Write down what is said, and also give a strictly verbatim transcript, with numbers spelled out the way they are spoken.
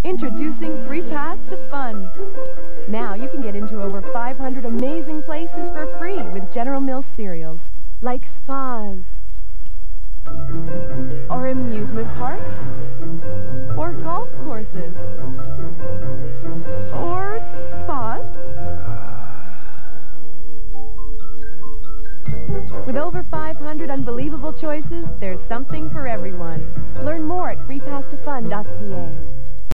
Introducing Free Pass to Fun. Now you can get into over five hundred amazing places for free with General Mills cereals, like spas, or amusement parks, or golf courses, or spas. With over five hundred unbelievable choices, there's something for everyone. Learn more at free pass to fun dot c a.